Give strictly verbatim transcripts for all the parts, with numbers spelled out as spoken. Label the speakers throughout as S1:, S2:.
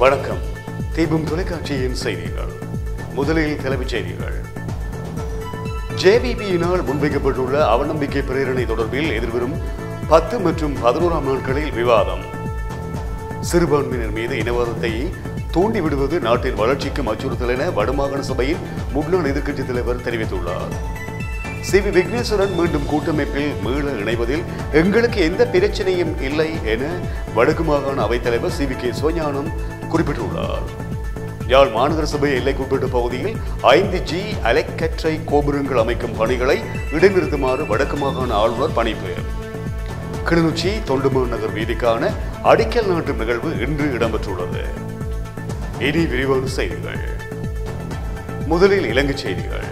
S1: வணக்கம். தீபம் தொலைக்காட்சியின் செய்திகள். முதலில் தலைப்புச் செய்திகள். ஜேவிபியினால் முன்வைக்கப்பட்டுள்ள அவநம்பிக்கை பிரேரணை தொடர்பில் எதிர்வரும் பத்து மற்றும் பதினோராம் நாட்களில் விவாதம். சிறுபான்மையினர் மீது இனவாதத்தை தூண்டிவிடுவது நாட்டின் வளர்ச்சிக்கும் அச்சுறுத்தல் என வடமாகாண சபையின் முன்னாள் எதிர்க்கட்சித் தலைவர் தெரிவித்துள்ளார். சி வி விக்னேஸ்வரன் மீண்டும் கூட்டமைப்பில் மீள இணைவதில் எங்களுக்கு எந்த பிரச்சனையும் இல்லை என வடக்கு மாகாண அவைத்தலைவர் சி வி கே சிவஞானம் குறிப்பிட்டுள்ளார். யாழ் மாநகர சபை எல்லைக்குட்பட்ட பகுதியில் ஐந்து ஜி அலைக்கற்றை கோபுரங்கள் அமைக்கும் பணிகளை இடைநிறுத்துமாறு வடக்கு மாகாண ஆளுநர் பணிப்பு. கிளிநொச்சி தொண்டுமான் நகர் வீதிக்கான அடிக்கல் நாட்டும் நிகழ்வு இன்று இடம்பெற்றுள்ளது. இனி விரிவான செய்திகள். முதலில் இலங்கை செய்திகள்.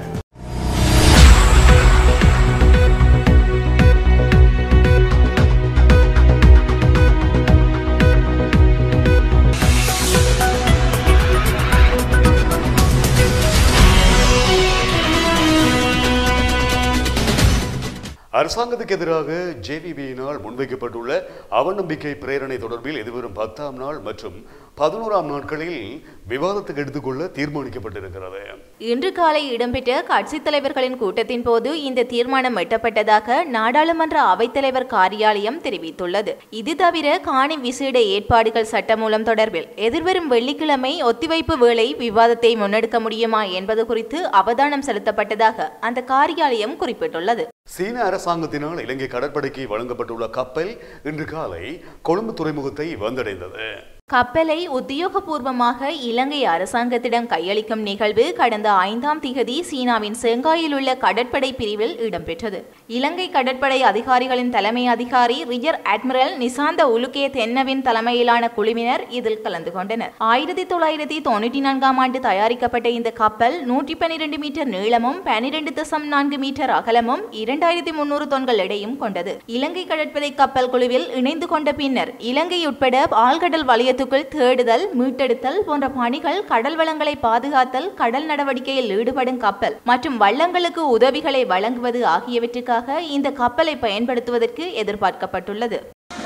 S1: அரசாங்கத்துக்கு எதிராக ஜேவிபியினால் முன்வைக்கப்பட்டுள்ள அவநம்பிக்கை பிரேரணை தொடர்பில் எதிர்வரும் பத்தாம் நாள் மற்றும் பதினோராம் நாட்களில் விவாதத்துக்கு எடுத்துக்கொள்ள தீர்மானிக்கப்பட்டிருக்கிறது.
S2: இன்று காலை இடம்பெற்ற கட்சித் தலைவர்களின் கூட்டத்தின் போது இந்த தீர்மானம் எட்டப்பட்டதாக நாடாளுமன்ற அவைத்தலைவர் காரியாலயம் தெரிவித்துள்ளது. இது தவிர காணி விசேட ஏற்பாடுகள் சட்டமூலம் தொடர்பில் எதிர்வரும் வெள்ளிக்கிழமை ஒத்திவைப்பு வேளை விவாதத்தை முன்னெடுக்க முடியுமா என்பது குறித்து அவதானம் செலுத்தப்பட்டதாக அந்த காரியாலயம் குறிப்பிட்டுள்ளது.
S1: சீன அரசாங்கத்தினால் இலங்கை கடற்படைக்கு வழங்கப்பட்டுள்ள கப்பல் இன்று காலை கொழும்பு துறைமுகத்தை வந்தடைந்தது.
S2: கப்பலை உத்தியோகபூர்வமாக இலங்கை அரசாங்கத்திடம் கையளிக்கும் நிகழ்வு கடந்த ஐந்தாம் திகதி சீனாவின் செங்காயில் உள்ள கடற்படை பிரிவில் இடம்பெற்றது. இலங்கை கடற்படை அதிகாரிகளின் தலைமை அதிகாரி ரியர் அட்மிரல் நிசாந்த உலுகே தென்னவின் தலைமையிலான குழுவினர் இதில் கலந்து கொண்டனர். ஆயிரத்தி தொள்ளாயிரத்தி தொன்னூற்றி நான்காம் ஆண்டு தயாரிக்கப்பட்ட இந்த கப்பல் நூற்றி பன்னிரண்டு மீட்டர் நீளமும் பன்னிரண்டு தசம் நான்கு மீட்டர் அகலமும் இரண்டாயிரத்தி முன்னூறு தொன்கள் எடையும் கொண்டது. இலங்கை கடற்படை கப்பல் குழுவில் இணைந்து கொண்ட பின்னர் இலங்கை உட்பட ஆழ்கடல் வலய தேடுதல், மீட்டெடுத்தல் போன்ற பணிகள், கடல் வளங்களை பாதுகாத்தல், கடல் நடவடிக்கையில் ஈடுபடும் கப்பல் மற்றும் வள்ளங்களுக்கு உதவிகளை வழங்குவது ஆகியவற்றுக்காக இந்த கப்பலை பயன்படுத்துவதற்கு எதிர்பார்க்கப்பட்டுள்ளது.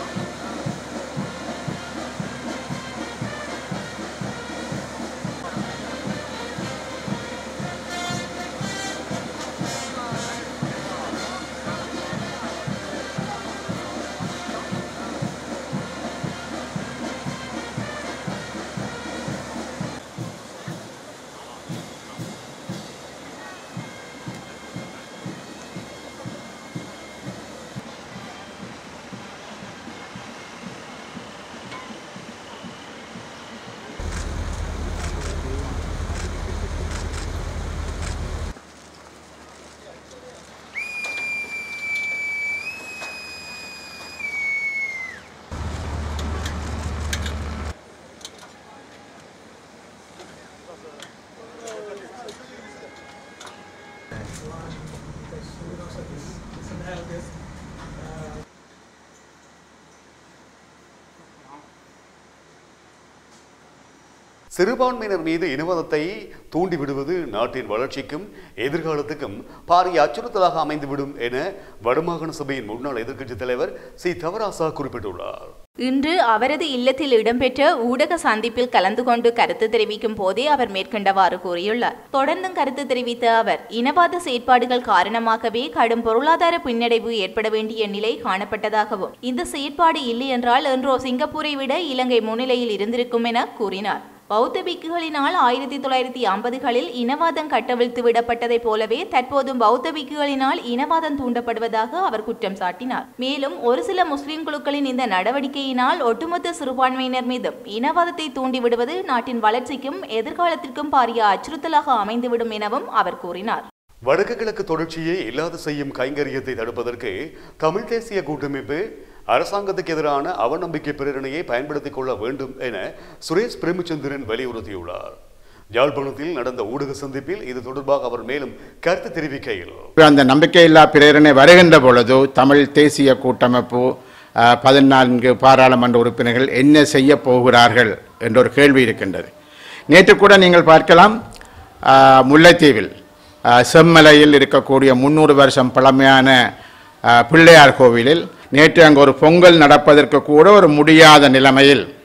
S1: சிறுபான்மையினர் மீது இனவாதத்தை தூண்டிவிடுவது நாட்டின் வளர்ச்சிக்கும் எதிர்காலத்துக்கும் பாரிய அச்சுறுத்தலாக அமைந்துவிடும் என வடமாகாண சபையின் முன்னாள் எதிர்க்கட்சித் தலைவர் சி தவராசா குறிப்பிட்டுள்ளார்.
S2: இன்று அவரது இல்லத்தில் இடம்பெற்ற ஊடக சந்திப்பில் கலந்து கொண்டு கருத்து தெரிவிக்கும் போதே அவர் மேற்கண்டவாறு கூறியுள்ளார். தொடர்ந்தும் கருத்து தெரிவித்த அவர், இனவாத செயற்பாடுகள் காரணமாகவே கடும் பொருளாதார பின்னடைவு ஏற்பட வேண்டிய நிலை காணப்பட்டதாகவும், இந்த செயற்பாடு இல்லை என்றால் என்றோ சிங்கப்பூரை விட இலங்கை முன்னிலையில் இருந்திருக்கும் என கூறினார். பௌத்த பிக்குகளினால் ஆயிரத்தி தொள்ளாயிரத்தி ஐம்பதுகளில் இனவாதம் கட்டவிழ்த்து விடப்பட்டதை போலவே தற்போதும் பௌத்த பிக்குகளினால் இனவாதம் தூண்டப்படுவதாக அவர் குற்றம் சாட்டினார். மேலும் ஒரு சில முஸ்லிம் குழுக்களின் இந்த நடவடிக்கையினால் ஒட்டுமொத்த சிறுபான்மையினர் மீதும் இனவாதத்தை தூண்டிவிடுவது நாட்டின் வளர்ச்சிக்கும் எதிர்காலத்திற்கும் பாரிய அச்சுறுத்தலாக அமைந்துவிடும் எனவும் அவர் கூறினார்.
S1: வடக்கு கிழக்கு தொடர்ச்சியை இல்லாது செய்யும் கைங்கரியத்தை தடுப்பதற்கு தமிழ் தேசிய கூட்டமைப்பு அரசாங்கத்துக்கு எதிரான அவநம்பிக்கை பிரேரணையை பயன்படுத்திக் கொள்ள வேண்டும் என சுரேஷ் பிரேமச்சந்திரன் வலியுறுத்தியுள்ளார். யாழ்ப்பாணத்தில் நடந்த ஊடக சந்திப்பில் இது தொடர்பாக அவர் மேலும் கருத்து தெரிவிக்கையில்,
S3: அந்த நம்பிக்கையில்லா பிரேரணை வருகின்ற பொழுது தமிழ் தேசிய கூட்டமைப்பு பதினான்கு பாராளுமன்ற உறுப்பினர்கள் என்ன செய்ய போகிறார்கள் என்ற ஒரு கேள்வி இருக்கின்றது. நேற்று கூட நீங்கள் பார்க்கலாம், முல்லைத்தீவில் செம்மலையில் இருக்கக்கூடிய முன்னூறு வருஷம் பழமையான பிள்ளையார் கோவிலில் நேற்று அங்கு ஒரு பொங்கல் நடப்பதற்கு கூட ஒரு முடியாத நிலைமையில்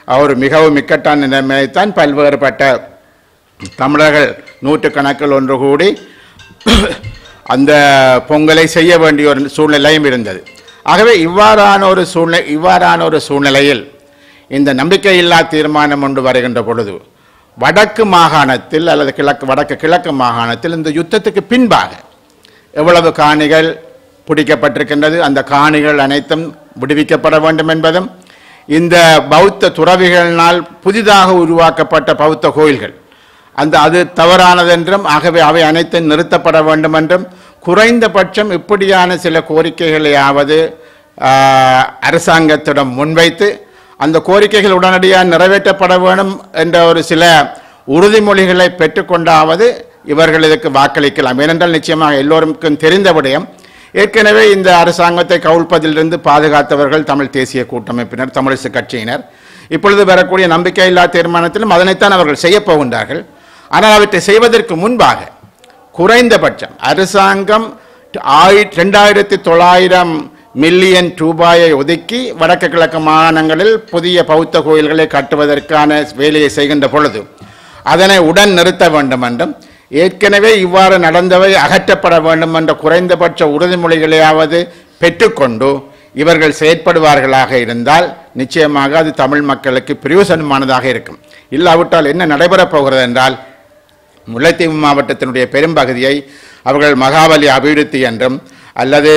S3: ஒரு மிகவும் இக்கட்டான நிலைமையைத்தான் பல்வேறுபட்ட தமிழர்கள் நூற்றுக்கணக்கில் ஒன்று கூடி அந்த பொங்கலை செய்ய வேண்டிய ஒரு சூழ்நிலையும் இருந்தது. ஆகவே இவ்வாறான ஒரு சூழ்நிலை இவ்வாறான ஒரு சூழ்நிலையில் இந்த நம்பிக்கையில்லா தீர்மானம் ஒன்று வருகின்ற பொழுது வடக்கு மாகாணத்தில் அல்லது கிழக்கு வடக்கு கிழக்கு மாகாணத்தில் இந்த யுத்தத்துக்கு பின்பாக எவ்வளவு காணிகள் பிடிக்கப்பட்டிருக்கின்றது, அந்த காணிகள் அனைத்தும் விடுவிக்கப்பட வேண்டும் என்பதும், இந்த பௌத்த துறவிகளினால் புதிதாக உருவாக்கப்பட்ட பௌத்த கோயில்கள் அந்த அது தவறானதென்றும் ஆகவே அவை அனைத்தும் நிறுத்தப்பட வேண்டும் என்றும், குறைந்தபட்சம் இப்படியான சில கோரிக்கைகளையாவது அரசாங்கத்திடம் முன்வைத்து அந்த கோரிக்கைகள் உடனடியாக நிறைவேற்றப்பட வேண்டும் என்ற ஒரு சில உறுதிமொழிகளை பெற்றுக்கொண்டாவது இவர்கள் இதற்கு வாக்களிக்கலாம். ஏனென்றால் நிச்சயமாக எல்லோருக்கும் தெரிந்த விடயம், ஏற்கனவே இந்த அரசாங்கத்தை கவிழ்ப்பதிலிருந்து பாதுகாத்தவர்கள் தமிழ் தேசிய கூட்டமைப்பினர், தமிழிசை கட்சியினர். இப்பொழுது வரக்கூடிய நம்பிக்கையில்லா தீர்மானத்திலும் அதனைத்தான் அவர்கள் செய்யப் போகின்றார்கள். ஆனால் அவற்றை செய்வதற்கு முன்பாக குறைந்தபட்சம் அரசாங்கம் ரெண்டாயிரத்தி தொள்ளாயிரம் மில்லியன் ரூபாயை ஒதுக்கி வடக்கு கிழக்கு மாகாணங்களில் புதிய பௌத்த கோயில்களை கட்டுவதற்கான வேலையை செய்கின்ற பொழுது அதனை உடன் நிறுத்த வேண்டும் என்றும், ஏற்கனவே இவ்வாறு நடந்தவை அகற்றப்பட வேண்டும் என்ற குறைந்தபட்ச உறுதிமொழிகளையாவது பெற்றுக்கொண்டு இவர்கள் செயற்படுவார்களாக இருந்தால் நிச்சயமாக அது தமிழ் மக்களுக்கு பிரயோசனமானதாக இருக்கும். இல்லாவிட்டால் என்ன நடைபெறப் போகிறது என்றால், முல்லைத்தீவு மாவட்டத்தினுடைய பெரும்பகுதியை அவர்கள் மகாபலி அபிவிருத்தி என்றும் அல்லது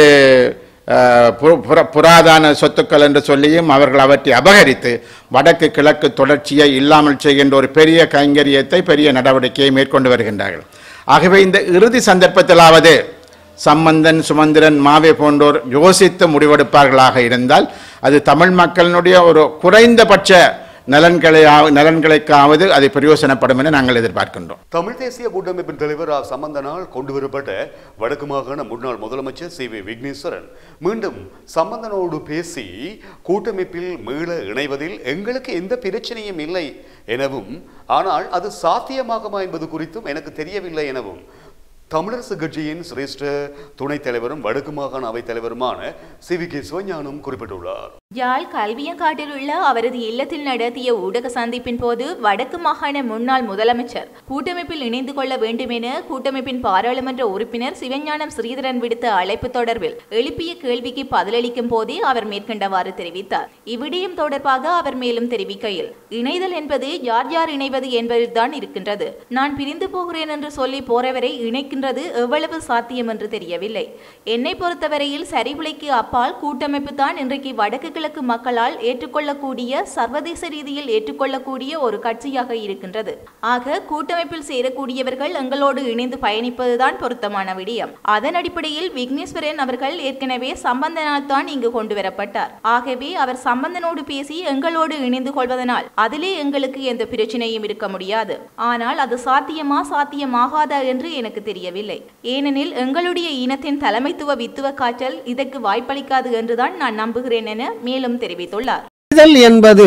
S3: புராதான சொத்துக்கள் என்று சொல்லியும் அவர்கள் அவற்றை அபகரித்து வடக்கு கிழக்கு தொடர்ச்சியை இல்லாமல் செய்கின்ற ஒரு பெரிய கைங்கரியத்தை பெரிய நடவடிக்கையை மேற்கொண்டு வருகின்றார்கள். ஆகவே இந்த இறுதி சந்தர்ப்பத்திலாவது சம்பந்தன், சுமந்திரன், மாவே போன்றோர் யோசித்து முடிவெடுப்பார்களாக இருந்தால் அது தமிழ் மக்களினுடைய ஒரு குறைந்தபட்ச நலன்களை நலன்களுக்காவது அது பிரயோசனப்படும் என நாங்கள் எதிர்பார்க்கின்றோம்.
S1: தமிழ் தேசிய கூட்டமைப்பின் தலைவர் ஆ சம்பந்தனால் கொண்டுவரப்பட்ட வடக்கு மாகாண முன்னாள் முதலமைச்சர் சி வி விக்னேஸ்வரன் மீண்டும் சம்பந்தனோடு பேசி கூட்டமைப்பில் மீள இணைவதில் எங்களுக்கு எந்த பிரச்சனையும் இல்லை எனவும், ஆனால் அது சாத்தியமாகுமா என்பது குறித்தும் எனக்கு தெரியவில்லை எனவும் தமிழரசு கட்சியின் சிரேஷ்ட துணைத் தலைவரும் வடக்கு மாகாண அவைத் தலைவருமான சி வி கே சிவஞானம் குறிப்பிட்டுள்ளார்.
S2: யாழ் கல்வியங்காட்டில் உள்ள அவரது இல்லத்தில் நடத்திய ஊடக சந்திப்பின் போது வடக்கு மாகாண முன்னாள் முதலமைச்சர் கூட்டமைப்பில் இணைந்து கொள்ள வேண்டும் என கூட்டமைப்பின் பாராளுமன்ற உறுப்பினர் சிவஞானம் ஸ்ரீதரன் விடுத்த அழைப்பு தொடர்பில் எழுப்பிய கேள்விக்கு பதிலளிக்கும் போதே அவர் மேற்கண்டவாறு தெரிவித்தார். இவ்விடயம் தொடர்பாக அவர் மேலும் தெரிவிக்கையில், இணைதல் என்பது யார் யார் இணைவது என்பதில்தான் இருக்கின்றது. நான் பிரிந்து போகிறேன் என்று சொல்லி போறவரை இணைக்கின்றது எவ்வளவு சாத்தியம் என்று தெரியவில்லை. என்னை பொறுத்தவரையில் சரிவிலைக்கு அப்பால் கூட்டமைப்பு தான் இன்றைக்கு வடக்கு கிழக்கு மக்களால் ஏற்றுக்கொள்ளக்கூடிய, சர்வதேச ரீதியில் ஏற்றுக்கொள்ளக்கூடிய ஒரு கட்சியாக இருக்கின்றது. ஆக கூட்டமைப்பில் சேரக்கூடியவர்கள் எங்களோடு இணைந்து பயணிப்பதுதான் பொருத்தமான விடயம். அதன் அடிப்படையில் விக்னேஸ்வரன் அவர்கள் ஏற்கனவே சம்பந்தனால் தான் இங்கு கொண்டு வரப்பட்டார். ஆகவே அவர் சம்பந்தனோடு பேசி எங்களோடு இணைந்து கொள்வதனால் அதிலே எங்களுக்கு எந்த பிரச்சனையும் இருக்க முடியாது. ஆனால் அது சாத்தியமா சாத்தியமாகாதா என்று எனக்கு தெரியவில்லை. ஏனெனில் எங்களுடைய இனத்தின் தலைமைத்துவ வித்துவ காய்ச்சல் இதற்கு வாய்ப்பளிக்காது என்றுதான் நான் நம்புகிறேன் என மேலும் தெரிவித்துள்ளார்.
S4: என்பது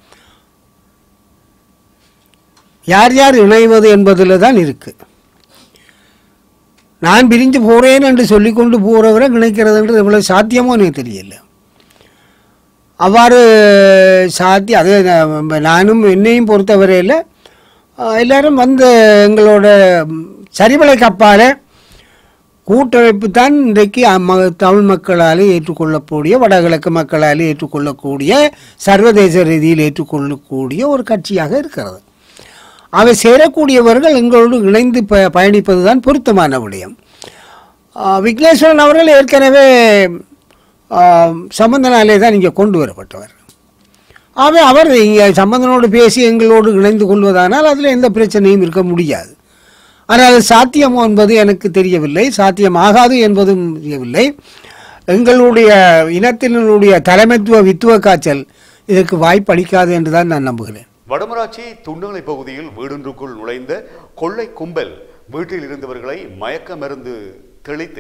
S4: யார் யார் இணைவது என்பதில் தான் இருக்கு. நான் பிரிஞ்சு போறேன் என்று சொல்லிக்கொண்டு போறவரை இணைக்கிறது என்று எவ்வளவு சாத்தியமோ எனக்கு தெரியல. அவ்வாறு சாத்தியம் அது நானும் என்னையும் பொறுத்தவரையில் எல்லாரும் வந்து எங்களோட சரிவலை கப்பால கூட்டமைப்பு தான் இன்றைக்கு தமிழ் மக்களால் ஏற்றுக்கொள்ளக்கூடிய, வடகிழக்கு மக்களால் ஏற்றுக்கொள்ளக்கூடிய, சர்வதேச ரீதியில் ஏற்றுக்கொள்ளக்கூடிய ஒரு கட்சியாக இருக்கிறது. அவை சேரக்கூடியவர்கள் எங்களோடு இணைந்து ப பயணிப்பது தான் பொருத்தமான விடயம். விக்னேஸ்வரன் அவர்கள் ஏற்கனவே சம்பந்தனாலே தான் இங்கே கொண்டு வரப்பட்டவர். ஆகவே அவர் இங்கே சம்பந்தனோடு பேசி எங்களோடு இணைந்து கொள்வதானால் அதில் எந்த பிரச்சனையும் இருக்க முடியாது. ஆனால் அது சாத்தியமோ என்பது எனக்கு தெரியவில்லை, சாத்தியமாகாது என்பதும் தெரியவில்லை. எங்களுடைய இனத்தினுடைய தலைமைத்துவ வித்துவ காய்ச்சல் இதற்கு வாய்ப்பு அளிக்காது என்றுதான் நான் நம்புகிறேன்.
S1: வடமராட்சி துண்டாலை பகுதியில் வீடொன்றுக்குள் நுழைந்த கொள்ளை கும்பல் வீட்டில் இருந்தவர்களை மயக்க மருந்து தெளித்து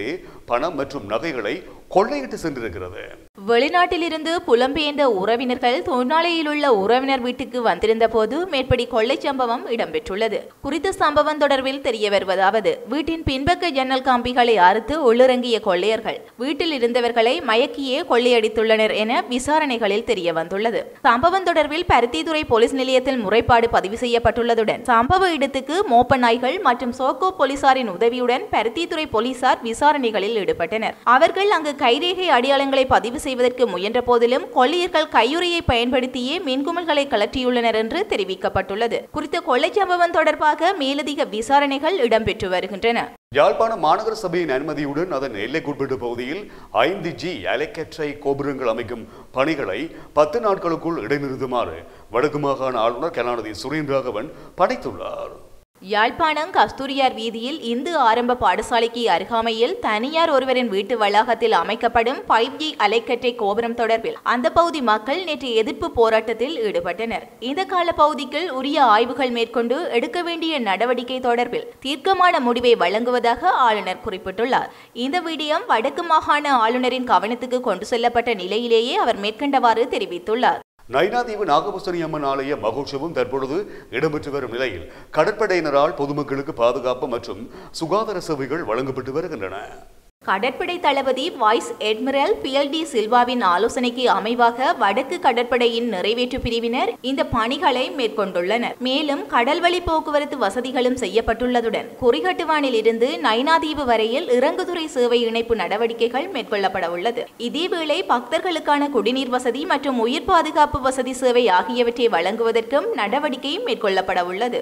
S1: பணம் மற்றும் நகைகளை கொள்ளையிட்டு சென்றிருக்கிறது.
S2: வெளிநாட்டிலிருந்து புலம்பெயர்ந்த உறவினர்கள் தொழிற்சாலையில் உள்ள உறவினர் வீட்டுக்கு வந்திருந்த போது மேற்படி கொள்ளை சம்பவம் இடம்பெற்றுள்ளது. குறித்த சம்பவம் தொடர்பில் தெரிய வருவதாவது, வீட்டின் பின்பக்க ஜன்னல் கம்பிகளை அறுத்து உள்ளிறங்கிய கொள்ளையர்கள் வீட்டில் இருந்தவர்களை மயக்கியே கொள்ளையடித்துள்ளனர் என விசாரணைகளில் தெரிய வந்துள்ளது. சம்பவம் தொடர்பில் பருத்தித்துறை போலீஸ் நிலையத்தில் முறைப்பாடு பதிவு செய்யப்பட்டுள்ளதுடன் சம்பவ இடத்துக்கு மோப்ப நாய்கள் மற்றும் சோக்கோ போலீசாரின் உதவியுடன் பருத்தித்துறை போலீசார் விசாரணைகளில் ஈடுபட்டனர். அவர்கள் அங்கு கைரேகை அடையாளங்களை பதிவு செய்வதற்கு முயன்ற போதிலும் கொள்ளையர்கள் கையுறையை பயன்படுத்தியே மின்குமல்களை கலற்றியுள்ளனர் என்று தெரிவிக்கப்பட்டுள்ளது. குறித்த கொள்ளை சம்பவம் தொடர்பாக மேலதிக விசாரணைகள் இடம்பெற்று வருகின்றன.
S1: யாழ்ப்பாணம் மாநகர சபையின் அனுமதியுடன் அதன் எல்லைக்குட்பட்ட பகுதியில் ஐந்து ஜி அலைக்கற்றை கோபுரங்கள் அமைக்கும் பணிகளை பத்து நாட்களுக்குள் இடைநிறுத்துமாறு வடக்கு மாகாண ஆளுநர் கலாநிதி சுரேந்திரராகவன் பணித்துள்ளார்.
S2: யாழ்ப்பாணம் கஸ்தூரியார் வீதியில் இந்து ஆரம்ப பாடசாலைக்கு அருகாமையில் தனியார் ஒருவரின் வீட்டு வளாகத்தில் அமைக்கப்படும் ஃபைவ் ஜி அலைக்கற்றை கோபுரம் தொடர்பில் அந்த பகுதி மக்கள் நேற்று எதிர்ப்பு போராட்டத்தில் ஈடுபட்டனர். இந்த கால பகுதிக்குள் உரிய ஆய்வுகள் மேற்கொண்டு எடுக்க வேண்டிய நடவடிக்கை தொடர்பில் தீர்க்கமான முடிவை வழங்குவதாக ஆளுநர் குறிப்பிட்டுள்ளார். இந்த விடயம் வடக்கு மாகாண ஆளுநரின் கவனத்துக்கு கொண்டு செல்லப்பட்ட நிலையிலேயே அவர் மேற்கண்டவாறு தெரிவித்துள்ளார்.
S1: நயினாதீவு நாகபூசணி அம்மன் ஆலய மகோற்சவம் தற்பொழுது இடம்பெற்று வரும் நிலையில் கடற்படையினரால் பொதுமக்களுக்கு பாதுகாப்பு மற்றும் சுகாதார சேவைகள் வழங்கப்பட்டு வருகின்றன.
S2: கடற்படை தளபதி vice admiral P L D சில்வாவின் ஆலோசனைக்கு அமைவாக வடக்கு கடற்படையின் நிறைவேற்று பிரிவினர் இந்த பணிகளை மேற்கொண்டுள்ளனர். மேலும் கடல்வழி போக்குவரத்து வசதிகளும் செய்யப்பட்டுள்ளதுடன் குறிகட்டுவானில் இருந்து நயினாதீவு வரையில் இறங்குதுறை சேவை இணைப்பு நடவடிக்கைகள் மேற்கொள்ளப்பட உள்ளது. இதேவேளை பக்தர்களுக்கான குடிநீர் வசதி மற்றும் உயிர் பாதுகாப்பு வசதி சேவை ஆகியவற்றை வழங்குவதற்கும் நடவடிக்கை மேற்கொள்ளப்பட உள்ளது.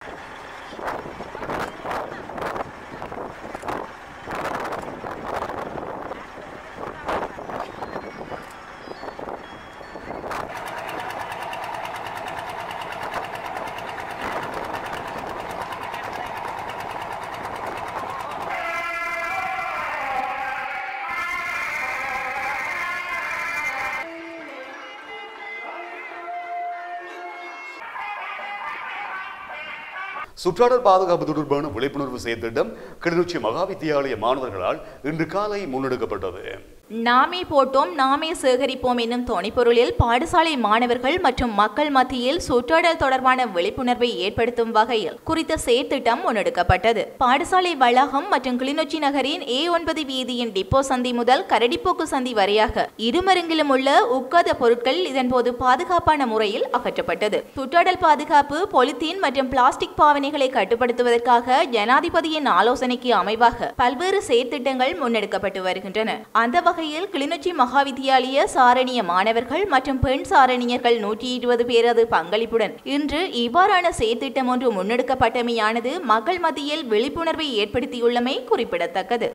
S1: சுற்றாடல் பாதுகாப்பு தொடர்பான விழிப்புணர்வு செயற்திட்டம் கிளிநொச்சி மகாவித்தியாலய மாணவர்களால் இன்று காலை முன்னெடுக்கப்பட்டது.
S2: நாமே போட்டோம் நாமே சேகரிப்போம் என்னும் தொனிப்பொருளில் பாடசாலை மாணவர்கள் மற்றும் மக்கள் மத்தியில் சுற்றாடல் தொடர்பான விழிப்புணர்வை ஏற்படுத்தும் வகையில் குறித்த செயற்திட்டம் முன்னெடுக்கப்பட்டது. பாடசாலை வளாகம் மற்றும் கிளிநொச்சி நகரின் ஏ ஒன்பது வீதியின் டிப்போ சந்தி முதல் கரடிப்போக்கு சந்தி வரையாக இருமருங்கிலும் உள்ள உட்காத பொருட்கள் இதன்போது பாதுகாப்பான முறையில் அகற்றப்பட்டது. சுற்றாடல் பாதுகாப்பு, பொலித்தீன் மற்றும் பிளாஸ்டிக் பாவனைகளை கட்டுப்படுத்துவதற்காக ஜனாதிபதியின் ஆலோசனைக்கு அமைவாக பல்வேறு செயற்திட்டங்கள் முன்னெடுக்கப்பட்டு வருகின்றன. அந்த வகையில் கிளிநொச்சி மகாவித்தியாலய சாரணிய மாணவர்கள் மற்றும் பெண் சாரணியர்கள் நூற்றி இருபது பேரது பங்களிப்புடன் இன்று இவ்வாறான செயற்திட்டம் ஒன்று முன்னெடுக்கப்பட்டமையானது மக்கள் மத்தியில் விழிப்புணர்வை ஏற்படுத்தியுள்ளமை குறிப்பிடத்தக்கது.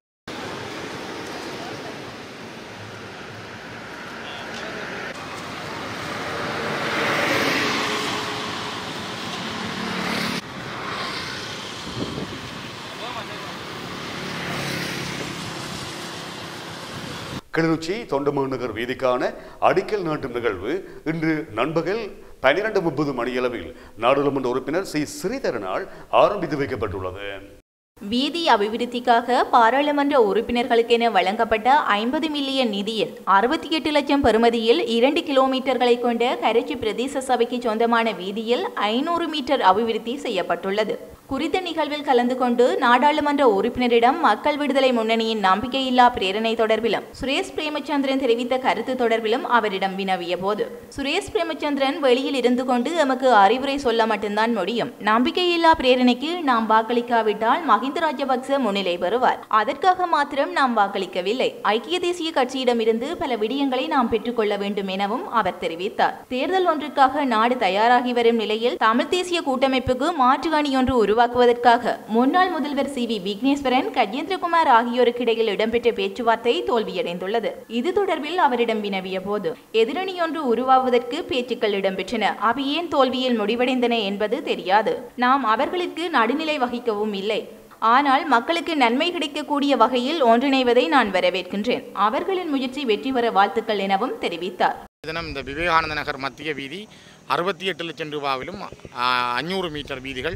S1: கிளிநொச்சி தொண்டமாநகர் வீதிக்கான அடிக்கல் நாட்டும் நிகழ்வு இன்று நண்பகல் பனிரெண்டு முப்பது மணியளவில் நாடாளுமன்ற உறுப்பினர் சி ஸ்ரீதரனால் ஆரம்பித்து வைக்கப்பட்டுள்ளது.
S2: வீதி அபிவிருத்திக்காக பாராளுமன்ற உறுப்பினர்களுக்கென வழங்கப்பட்ட ஐம்பது மில்லியன் நிதியில் அறுபத்தி எட்டு லட்சம் பெறுமதியில் இரண்டு கிலோமீட்டர்களை கொண்ட கரைச்சி பிரதேச சபைக்கு சொந்தமான வீதியில் ஐநூறு மீட்டர் அபிவிருத்தி செய்யப்பட்டுள்ளது. குறித்த நிகழ்வில் கலந்து கொண்டு நாடாளுமன்ற உறுப்பினரிடம் மக்கள் விடுதலை முன்னணியின் நம்பிக்கையில்லா பிரேரணை தொடர்பிலும் சுரேஷ் பிரேமச்சந்திரன் தெரிவித்த கருத்து தொடர்பிலும் அவரிடம் வினவிய போது, சுரேஷ் பிரேமச்சந்திரன் வெளியில் இருந்து கொண்டு எமக்கு அறிவுரை சொல்ல மட்டும்தான் முடியும். நம்பிக்கையில்லா பிரேரணைக்கு நாம் வாக்களிக்காவிட்டால் மகிந்த ராஜபக்ச முன்னிலை பெறுவார். அதற்காக மாத்திரம் நாம் வாக்களிக்கவில்லை. ஐக்கிய தேசிய கட்சியிடமிருந்து பல விடயங்களை நாம் பெற்றுக்கொள்ள வேண்டும் எனவும் அவர் தெரிவித்தார். தேர்தல் ஒன்றுக்காக நாடு தயாராகி வரும் நிலையில் தமிழ் தேசிய கூட்டமைப்புக்கு மாற்று அணி ஒன்று உருவாக்குவதற்காக முன்னாள் முதல்வர் சி வி விக்னேஸ்வரன், கஜேந்திரகுமார் ஆகியோருக்கு இடையில் இடம்பெற்ற பேச்சுவார்த்தை தோல்வியடைந்துள்ளது. இது தொடர்பில் அவரிடம் வினவிய போது, எதிரணி ஒன்று உருவாவதற்கு பேச்சுக்கள் இடம்பெற்றன. அவை ஏன் தோல்வியில் முடிவடைந்தன என்பது தெரியாது. நாம் அவர்களுக்கு நடுநிலை வகிக்கவும் இல்லை. ஆனால் மக்களுக்கு நன்மை கிடைக்கக்கூடிய வகையில் ஒன்றிணைவதை நான் வரவேற்கின்றேன். அவர்களின் முயற்சி வெற்றி பெற வாழ்த்துக்கள் எனவும் தெரிவித்தார்.
S5: தினம் இந்த விவேகானந்த நகர் மத்திய வீதி அறுபத்தி எட்டு லட்சம் ரூபாவிலும் அஞ்சூறு மீட்டர் வீதிகள்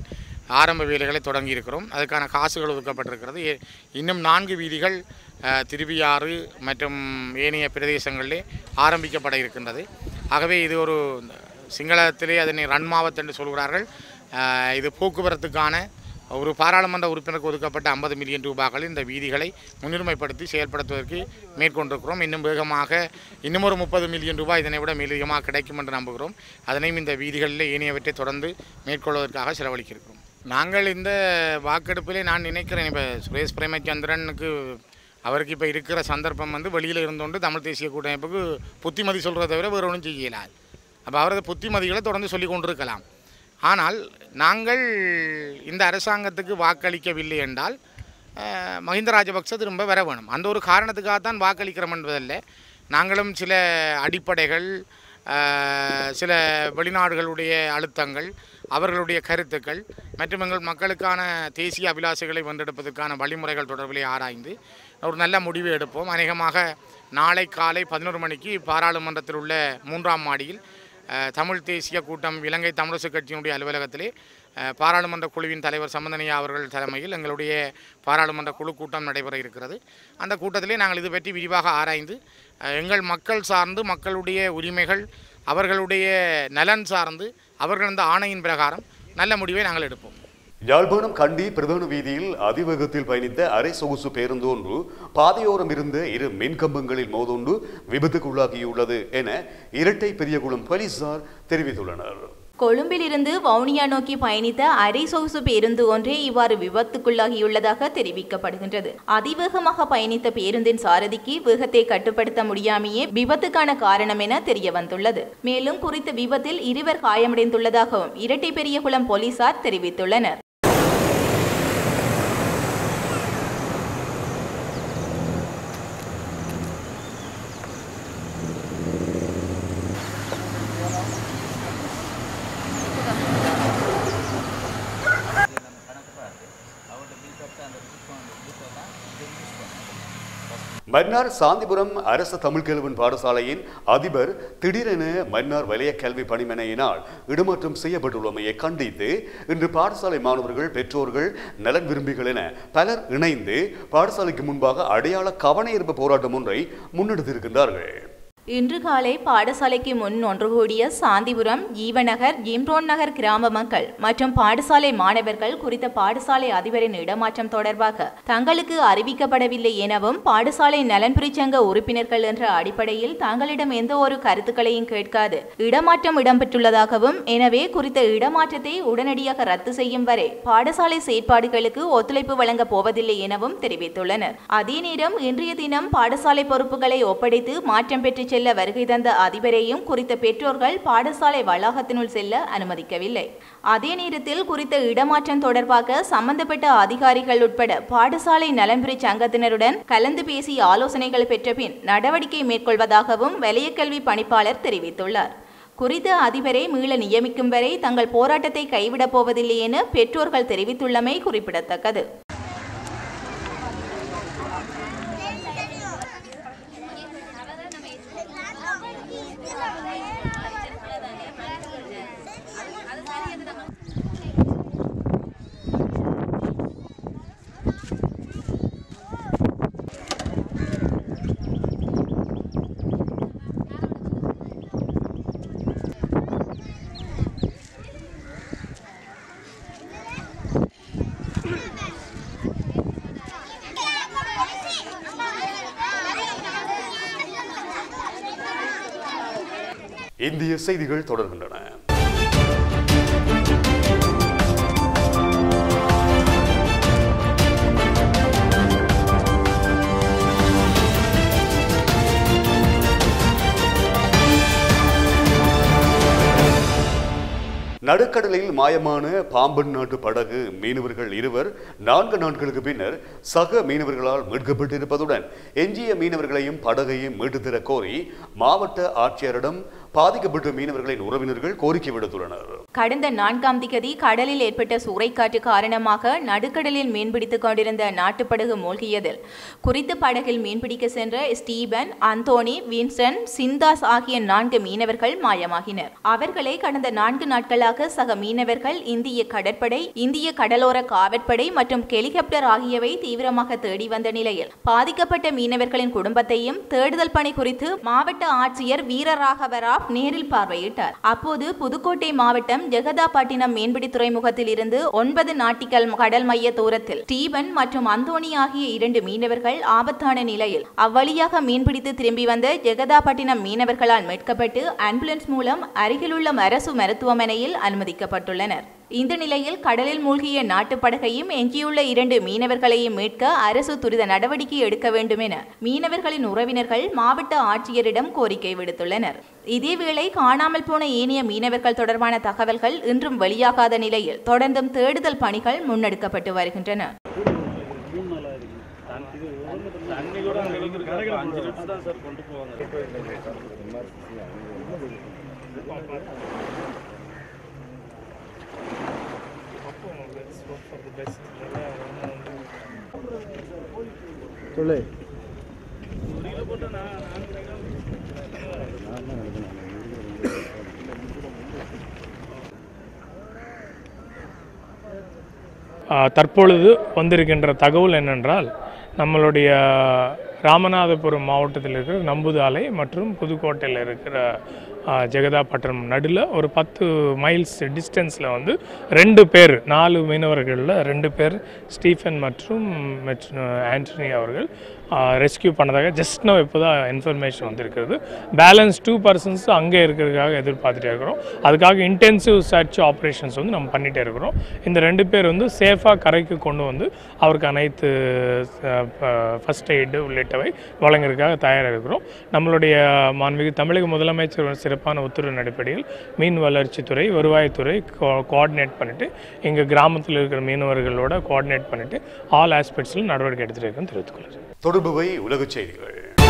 S5: ஆரம்ப வேலைகளை தொடங்கி இருக்கிறோம். அதுக்கான காசுகள் ஒதுக்கப்பட்டிருக்கிறது. இன்னும் நான்கு வீதிகள் திருவியாறு மற்றும் ஏனைய பிரதேசங்களிலே ஆரம்பிக்கப்பட இருக்கின்றது. ஆகவே இது ஒரு சிங்களத்திலே அதனை ரன் மாவத் என்று சொல்கிறார்கள். இது போக்குவரத்துக்கான ஒரு பாராளுமன்ற உறுப்பினருக்கு ஒதுக்கப்பட்ட ஐம்பது மில்லியன் ரூபாய்கள் இந்த வீதிகளை முன்னுரிமைப்படுத்தி செயல்படுத்துவதற்கு மேற்கொண்டிருக்கிறோம். இன்னும் வேகமாக இன்னும் ஒரு முப்பது மில்லியன் ரூபாய் இதனை விட மேலதிகமாக கிடைக்கும் என்று நம்புகிறோம். அதனையும் இந்த வீதிகளில் ஏனையவற்றை தொடர்ந்து மேற்கொள்வதற்காக செலவழிக்கிறோம். நாங்கள் இந்த வாக்கெடுப்பிலே நான் நினைக்கிறேன், இப்போ சுரேஷ் பிரேமச்சந்திரனுக்கு அவருக்கு இப்போ இருக்கிற சந்தர்ப்பம் வந்து வெளியில் இருந்தோண்டு தமிழ் தேசிய கூட்டமைப்புக்கு புத்திமதி சொல்கிறத தவிர வேறு ஒன்றும் செய்யலாது. அப்போ அவரது புத்திமதிகளை தொடர்ந்து சொல்லி கொண்டிருக்கலாம். ஆனால் நாங்கள் இந்த அரசாங்கத்துக்கு வாக்களிக்கவில்லை என்றால் மஹிந்த ராஜபக்ச திரும்ப வர வேணும். அந்த ஒரு காரணத்துக்காகத்தான் வாக்களிக்கிறோம் என்பதில்லை. நாங்களும் சில அடிப்படைகள், சில வெளிநாடுகளுடைய அழுத்தங்கள், அவர்களுடைய கருத்துக்கள் மற்றும் எங்கள் மக்களுக்கான தேசிய அபிலாஷைகளை வென்றெடுப்பதற்கான வழிமுறைகள் தொடர்பிலே ஆராய்ந்து ஒரு நல்ல முடிவு எடுப்போம். அநேகமாக நாளை காலை பதினோரு மணிக்கு பாராளுமன்றத்தில் உள்ள மூன்றாம் மாடியில் தமிழ் தேசிய கூட்டம் இலங்கை தமிழரசு கட்சியினுடைய அலுவலகத்திலே பாராளுமன்ற குழுவின் தலைவர் சம்பந்தனையா அவர்கள் தலைமையில் எங்களுடைய பாராளுமன்ற குழு கூட்டம் நடைபெற இருக்கிறது. அந்த கூட்டத்திலே நாங்கள் இது பற்றி விரிவாக ஆராய்ந்து எங்கள் மக்கள் சார்ந்து, மக்களுடைய உரிமைகள், அவர்களுடைய நலன் சார்ந்து, அவர்கள் அந்த ஆணையின் பிரகாரம் நல்ல முடிவை நாங்கள் எடுப்போம்.
S1: யாழ்ப்பாணம் கண்டி பிரதான வீதியில் அதிவேகத்தில் பயணித்த அரை சொகுசு பேருந்து ஒன்று பாதையோரம் இருந்த இரு மின்கம்பங்களில் மோதொன்று விபத்துக்குள்ளாகியுள்ளது என இரட்டை பெரியகுளம் போலீசார் தெரிவித்துள்ளனர்.
S2: கொழும்பிலிருந்து வவுனியா நோக்கி பயணித்த அரை சொகுசு பேருந்து ஒன்றே இவ்வாறு விபத்துக்குள்ளாகியுள்ளதாக தெரிவிக்கப்படுகின்றது. அதிவேகமாக பயணித்த பேருந்தின் சாரதிக்கு வேகத்தை கட்டுப்படுத்த முடியாமையே விபத்துக்கான காரணம் என தெரிய வந்துள்ளது. மேலும் குறித்த விபத்தில் இருவர் காயமடைந்துள்ளதாகவும் இரட்டை பெரியகுளம் போலீசார் தெரிவித்துள்ளனர்.
S1: மன்னார் சாந்திபுரம் அரசு தமிழ் கல்வன் பாடசாலையின் அதிபர் திடீரென மன்னார் வலய கல்வி பணிமனையினால் இடமாற்றம் செய்யப்பட்டுள்ளமையை கண்டித்து இன்று பாடசாலை மாணவர்கள், பெற்றோர்கள், நலன் விரும்பிகள் என பலர் இணைந்து பாடசாலைக்கு முன்பாக அடையாள கவனஈர்ப்பு போராட்டம் ஒன்றை முன்னெடுத்திருக்கின்றார்கள்.
S2: இன்று காலை பாடசாலைக்கு முன் ஒன்று கூடிய சாந்திபுரம், ஈவநகர், ஜிம்ரோன் நகர் கிராம மக்கள் மற்றும் பாடசாலை மாணவர்கள் குறித்த பாடசாலை அதிபரின் இடமாற்றம் தொடர்பாக தங்களுக்கு அறிவிக்கப்படவில்லை எனவும், பாடசாலை நலன்புரி சங்க உறுப்பினர்கள் என்ற அடிப்படையில் தங்களிடம் எந்த ஒரு கருத்துக்களையும் கேட்காது இடமாற்றம் இடம்பெற்றுள்ளதாகவும், எனவே குறித்த இடமாற்றத்தை உடனடியாக ரத்து செய்யும் வரை பாடசாலை செயற்பாடுகளுக்கு ஒத்துழைப்பு வழங்கப் போவதில்லை எனவும் தெரிவித்துள்ளனர். அதே நேரம் இன்றைய தினம் பாடசாலை பொறுப்புகளை ஒப்படைத்து மாற்றம் பெற்று செல்ல வருகை தந்த அதிபரையும் குறித்த பெற்றோர்கள் பாடசாலை வளாகத்தினுள் செல்ல அனுமதிக்கவில்லை. அதே நேரத்தில் குறித்த இடமாற்றம் தொடர்பாக சம்பந்தப்பட்ட அதிகாரிகள் உட்பட பாடசாலை நலன்புரி சங்கத்தினருடன் கலந்து பேசி ஆலோசனைகள் பெற்ற பின் நடவடிக்கை மேற்கொள்வதாகவும் வலயக்கல்வி பணிப்பாளர் தெரிவித்துள்ளார். குறித்த அதிபரை மீள நியமிக்கும் வரை தங்கள் போராட்டத்தை கைவிடப் போவதில்லை என பெற்றோர்கள் தெரிவித்துள்ளமை குறிப்பிடத்தக்கது.
S1: இந்திய செய்திகள் தொடர்கின்றன. நடுக்கடலில் மாயமான பாம்பன் நாட்டு படகு மீனவர்கள் இருவர் நான்கு நாட்களுக்கு பின்னர் சக மீனவர்களால் மீட்கப்பட்டிருப்பதுடன் எஞ்சிய மீனவர்களையும் படகையும் மீட்டுத் தர கோரி மாவட்ட ஆட்சியரிடம் பாதிக்கப்பட்ட மீனவர்களின் உறவினர்கள் கோரிக்கை விடுத்துள்ளனர்.
S2: கடந்த நான்காம் திகதி கடலில் ஏற்பட்ட சூறைக்காற்று காரணமாக நடுக்கடலில் மீன்பிடித்துக் கொண்டிருந்த நாட்டுப்படகு மூழ்கியதில் குறித்த படகில் மீன்பிடிக்க சென்ற ஸ்டீபன், அந்தோனி, வின்சன், சிந்தாஸ் ஆகிய நான்கு மீனவர்கள் மாயமாகினர். அவர்களை கடந்த நான்கு நாட்களாக சக மீனவர்கள், இந்திய கடற்படை, இந்திய கடலோர காவற்படை மற்றும் ஹெலிகாப்டர் ஆகியவை தீவிரமாக தேடி வந்த நிலையில் பாதிக்கப்பட்ட மீனவர்களின் குடும்பத்தையும் தேடுதல் பணி குறித்து மாவட்ட ஆட்சியர் வீரராகவராவ் நேரில் பார்வையிட்டார். அப்போது புதுக்கோட்டை மாவட்டம் ஜெகதாப்பட்டினம் மீன்பிடி துறைமுகத்தில் இருந்து ஒன்பது நாட்டிக்கல் கடல் மைய தூரத்தில் ஸ்டீபன் மற்றும் அந்தோனி ஆகிய இரண்டு மீனவர்கள் ஆபத்தான நிலையில் அவ்வழியாக மீன்பிடித்து திரும்பி வந்த ஜெகதாப்பட்டினம் மீனவர்களால் மீட்கப்பட்டு ஆம்புலன்ஸ் மூலம் அருகிலுள்ள அரசு மருத்துவமனையில் அனுமதிக்கப்பட்டுள்ளனர். இந்த நிலையில் கடலில் மூழ்கிய நாட்டுப்படகையும் எஞ்சியுள்ள இரண்டு மீனவர்களையும் மீட்க அரசு துரித நடவடிக்கை எடுக்க வேண்டும் என மீனவர்களின் உறவினர்கள் மாவட்ட ஆட்சியரிடம் கோரிக்கை விடுத்துள்ளனர். இதேவேளை காணாமல் போன ஏனைய மீனவர்கள் தொடர்பான தகவல்கள் இன்றும் வெளியாகாத நிலையில் தொடர்ந்தும் தேடுதல் பணிகள் முன்னெடுக்கப்பட்டு வருகின்றன.
S6: தற்பொழுது வந்திருக்கின்ற தகவல் என்னென்றால், நம்மளுடைய ராமநாதபுரம் மாவட்டத்தில் இருக்கிற நம்புதாலை மற்றும் புதுக்கோட்டையில் இருக்கிற ஜெகதாப்பட்டினம் நடுவில் ஒரு பத்து மைல்ஸ் டிஸ்டன்ஸில் வந்து ரெண்டு பேர், நாலு மீனவர்களில் ரெண்டு பேர் ஸ்டீஃபன் மற்றும் ஆண்டனி அவர்கள் ரெஸ்கியூ பண்ணதாக ஜஸ்ட் நோ இப்போ தான் இன்ஃபர்மேஷன் வந்திருக்கிறது. பேலன்ஸ் டூ பர்சன்ஸ் அங்கே இருக்கிறதுக்காக எதிர்பார்த்துட்டே இருக்கிறோம். அதுக்காக இன்டென்சிவ் சர்ச் ஆப்ரேஷன்ஸ் வந்து நம்ம பண்ணிகிட்டே இருக்கிறோம். இந்த ரெண்டு பேர் வந்து சேஃபாக கரைக்கு கொண்டு வந்து அவருக்கு அனைத்து ஃபஸ்ட் எய்டு உள்ளிட்டவை வழங்குறதுக்காக தயாராக இருக்கிறோம். நம்மளுடைய மாண்புமிகு தமிழக முதலமைச்சர் சிறப்பான உத்தரவின் அடிப்படையில் மீன் வளர்ச்சித்துறை, வருவாய்த்துறை கோஆர்டினேட் பண்ணிவிட்டு எங்கள் கிராமத்தில் இருக்கிற மீனவர்களோட கோஆர்டினேட் பண்ணிவிட்டு ஆல் ஆஸ்பெக்ட்ஸில் நடவடிக்கை எடுத்துகிட்டு இருக்குன்னு தெரிவித்துக்கொள்கிறேன்.
S1: தொடர்புவை உலகச் செய்திகள்.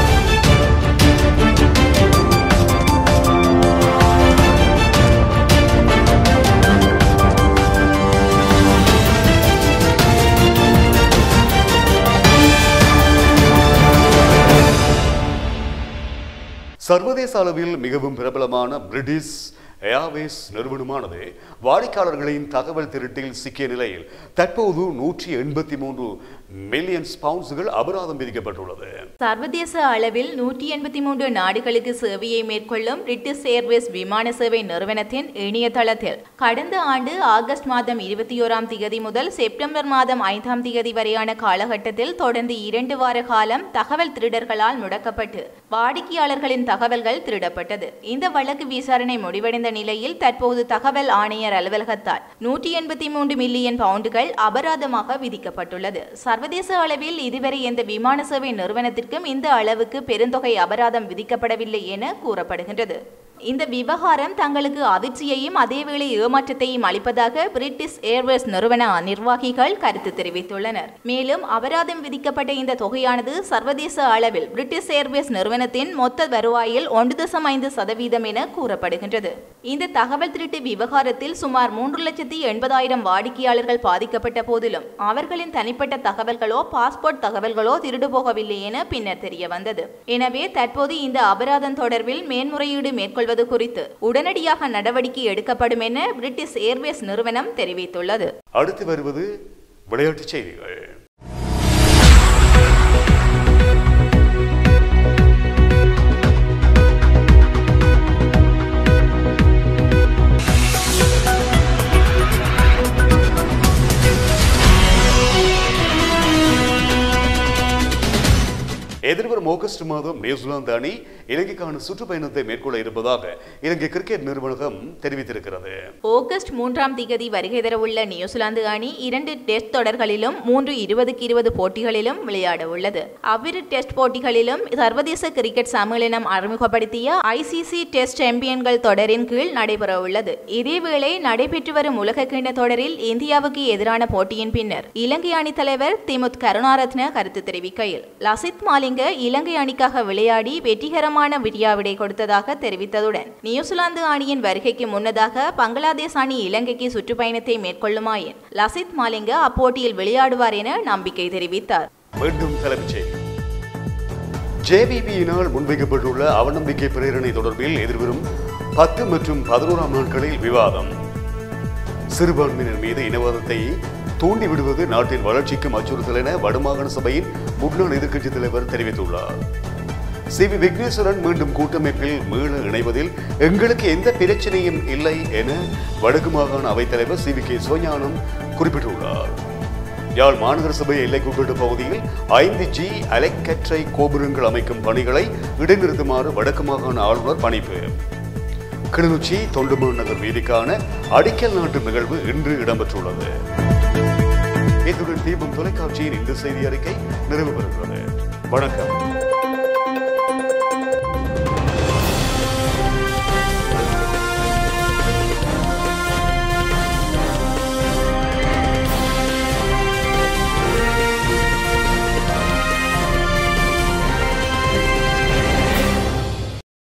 S1: சர்வதேச அளவில் மிகவும் பிரபலமான பிரிட்டிஷ் ஏர்வேஸ் நிறுவனமானது வாடிக்கையாளர்களின் தகவல் திருட்டில் சிக்கிய நிலையில் தற்போது நூற்றி எண்பத்தி மூன்று மில்லியன் பவுண்ட்ஸ்கள் அபராதம் விதிக்கப்பட்டுள்ளது.
S2: சர்வதேச அளவில் நூற்றி எண்பத்தி மூன்று நாடுகளுக்கு சேவையை மேற்கொள்ளும் பிரிட்டிஷ் ஏர்வேஸ் விமான சேவை நிறுவனத்தின் இணையதளத்தில் கடந்த ஆண்டு ஆகஸ்ட் மாதம் இருபத்தி ஓராம் திகதி முதல் செப்டம்பர் மாதம் ஐந்தாம் திகதி வரையான காலகட்டத்தில் தொடர்ந்து இரண்டு வார காலம் தகவல் திருடர்களால் முடக்கப்பட்டு வாடிக்கையாளர்களின் தகவல்கள் திருடப்பட்டது. இந்த வழக்கு விசாரணை முடிவடைந்த நிலையில் தற்போது தகவல் ஆணையர் அலுவலகத்தால் நூற்றி எண்பத்தி மூன்று மில்லியன் பவுண்டுகள் அபராதமாக விதிக்கப்பட்டுள்ளது. சர்வதேச அளவில் இதுவரை எந்த விமான சேவை நிறுவனத்திற்கும் இந்த அளவுக்கு பெருந்தொகை அபராதம் விதிக்கப்படவில்லை என கூறப்படுகின்றது. இந்த விவகாரம் தங்களுக்கு அதிர்ச்சியையும் அதேவேளை ஏமாற்றத்தையும் அளிப்பதாக பிரிட்டிஷ் ஏர்வேஸ் நிறுவன நிர்வாகிகள் கருத்து தெரிவித்துள்ளனர். மேலும் அபராதம் விதிக்கப்பட்ட இந்த தொகையானது சர்வதேச அளவில் பிரிட்டிஷ் ஏர்வேஸ் நிறுவனத்தின் மொத்த வருவாயில் ஒன்று தசம் ஐந்து சதவீதம் என கூறப்படுகின்றது. இந்த தகவல் திருட்டு விவகாரத்தில் சுமார் மூன்று லட்சத்தி எண்பதாயிரம் வாடிக்கையாளர்கள் பாதிக்கப்பட்ட போதிலும் அவர்களின் தனிப்பட்ட தகவல்களோ பாஸ்போர்ட் தகவல்களோ திருடு போகவில்லை என பின்னர் தெரிய வந்தது. எனவே தற்போது இந்த அபராதம் தொடர்பில் மேன்முறையீடு மேற்கொள்வது குறித்து உடனடியாக நடவடிக்கை எடுக்கப்படும் என பிரிட்டிஷ் ஏர்வேஸ் நிறுவனம் தெரிவித்துள்ளது.
S1: அடுத்து வருவது விளையாட்டுச் செய்திகள். எதிர்வரும் ஆகஸ்ட் மாதம் நியூசிலாந்து அணி இலங்கைக்கான சுற்றுப்பயணத்தை மேற்கொள்ள இருப்பதாக இலங்கை கிரிக்கெட் நிறுவனம் தெரிவித்திருக்கிறது.
S2: ஆகஸ்ட் மூன்றாம் திகதி வருகை தரவுள்ள நியூசிலாந்து அணி இரண்டு டெஸ்ட் தொடர்களிலும் மூன்று இருபதுக்கு இருபது போட்டிகளிலும் விளையாட உள்ளது. அவ்விரு டெஸ்ட் போட்டிகளிலும் சர்வதேச கிரிக்கெட் சம்மேளனம் அறிமுகப்படுத்திய ஐசிசி டெஸ்ட் சாம்பியன்கள் தொடரின் கீழ் நடைபெற உள்ளது. இதேவேளை நடைபெற்று வரும் உலகக்கிண்ண தொடரில் இந்தியாவுக்கு எதிரான போட்டியின் பின்னர் இலங்கை அணி தலைவர் திமுத் கருணாரத்ன கருத்து தெரிவிக்கையில் லசித் மாலிங்க இலங்கை அணிக்காக விளையாடி வெற்றிகரமான விடியாவிடை கொடுத்ததாக தெரிவித்ததுடன் நியூசிலாந்து அணியின் வருகைக்கு முன்னதாக பங்களாதேஷ் அணி இலங்கைக்கு சுற்றுப்பயணத்தை மேற்கொள்ளுமாயின் லசித் மாலிங்க அப்போட்டியில் விளையாடுவார் என நம்பிக்கை தெரிவித்தார்.
S1: மீண்டும் தலைப்புச் செய்தி. ஜேவிபியினால் முன்வைக்கப்பட்டுள்ள அவநம்பிக்கை பிரேரணை தொடர்பில் எதிர்வரும் பத்து மற்றும் பதினோராம் நாட்களில் விவாதம். சிறுபான்மையினர் மீது இனவாதத்தை தூண்டிவிடுவது நாட்டின் வளர்ச்சிக்கும் அச்சுறுத்தல் என வடமாகாண சபையின் முன்னாள் எதிர்க்கட்சித் தலைவர் தெரிவித்துள்ளார். சி வி விக்னேஸ்வரன் மீண்டும் கூட்டமைப்பில் மீள இணைவதில் எங்களுக்கு எந்த பிரச்சனையும் இல்லை என வடக்கு மாகாண அவைத்தலைவர் சி வி கே சிவஞானம் குறிப்பிட்டுள்ளார். யாழ் மாநகர சபை எல்லைக்குட்பட்ட பகுதியில் ஐந்து ஜி அலைக்கற்றை கோபுரங்கள் அமைக்கும் பணிகளை இடைநிறுத்துமாறு வடக்கு மாகாண ஆளுநர் பணிப்பு. கிளிநொச்சி தொண்டுமான் நகர் வீதிக்கான அடிக்கல் நாட்டு நிகழ்வு இன்று இடம்பெற்றுள்ளது. இத்துடன் தீபம் தொலைக்காட்சியின் இந்த செய்தி அறிக்கை நிறைவு பெறுகிறது. வணக்கம்.